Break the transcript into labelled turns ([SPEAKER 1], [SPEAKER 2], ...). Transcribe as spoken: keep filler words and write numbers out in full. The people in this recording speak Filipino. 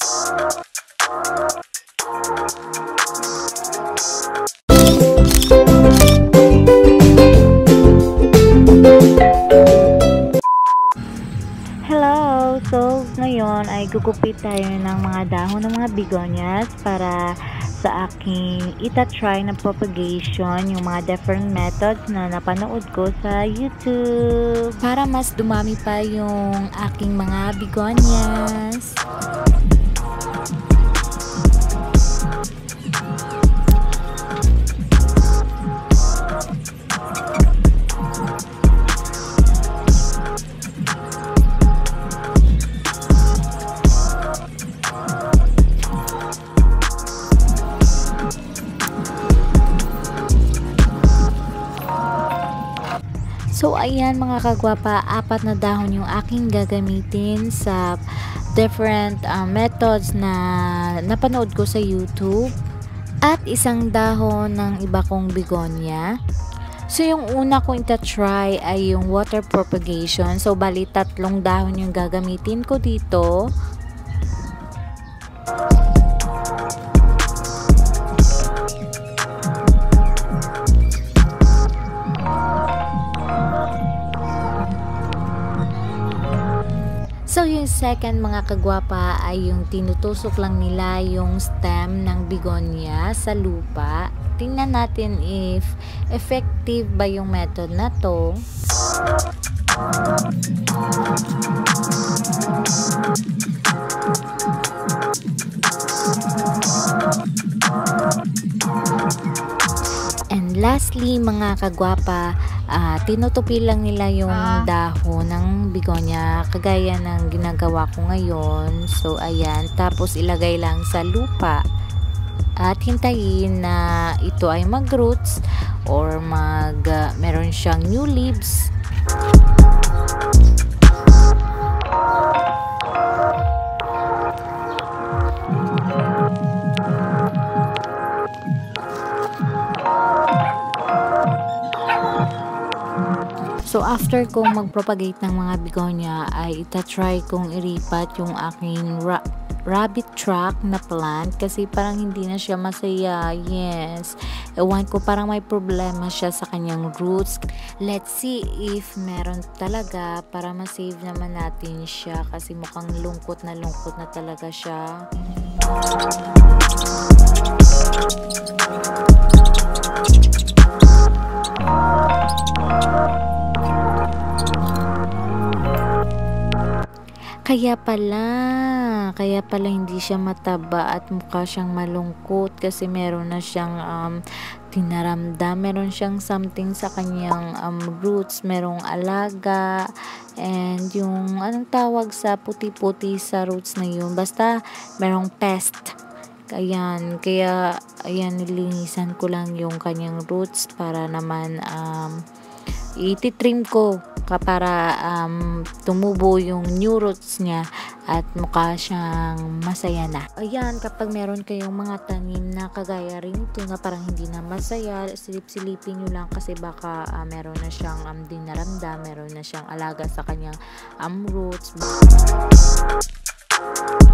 [SPEAKER 1] Hello! So, ngayon ay gugupit tayo ng mga dahon ng mga begonias para sa aking ita-try na propagation, yung mga different methods na napanood ko sa YouTube. Para mas dumami pa yung aking mga begonias. So ayan mga kagwapa, apat na dahon yung aking gagamitin sa different uh, methods na napanood ko sa YouTube at isang dahon ng iba kong begonia. So yung una kong ita-try ay yung water propagation. So bali tatlong dahon yung gagamitin ko dito. So yung second mga kagwapa ay yung tinutusok lang nila yung stem ng begonia sa lupa. Tingnan natin if effective ba yung method na to. And lastly mga kagwapa, uh, tinutupi lang nila yung dahon ng begonia kagaya ng ginagawa ko ngayon. So ayan, tapos ilagay lang sa lupa at hintayin na ito ay mag-roots or mag uh, meron siyang new leaves. So after kong mag-propagate ng mga begonia ay ita-try kong iripat yung aking ra rabbit track na plant kasi parang hindi na siya masaya. Yes, ewan ko, parang may problema siya sa kanyang roots. Let's see if meron talaga para ma-save naman natin siya kasi mukhang lungkot na lungkot na talaga siya. Kaya pala, kaya pala hindi siya mataba at mukha siyang malungkot kasi meron na siyang um, tinaramdam, meron siyang something sa kanyang um, roots, merong alaga, and yung anong tawag sa puti-puti sa roots na yun, basta merong pest. Ayan, kaya ayan, nilinisan ko lang yung kanyang roots para naman um, ititrim ko para um, tumubo yung new roots niya at mukha siyang masaya na. Ayan, kapag meron kayong mga tanim na kagaya rin ito na parang hindi na masaya, silip-silipin nyo lang kasi baka uh, meron na siyang um, dinaramdam, meron na siyang alaga sa kanyang um, roots.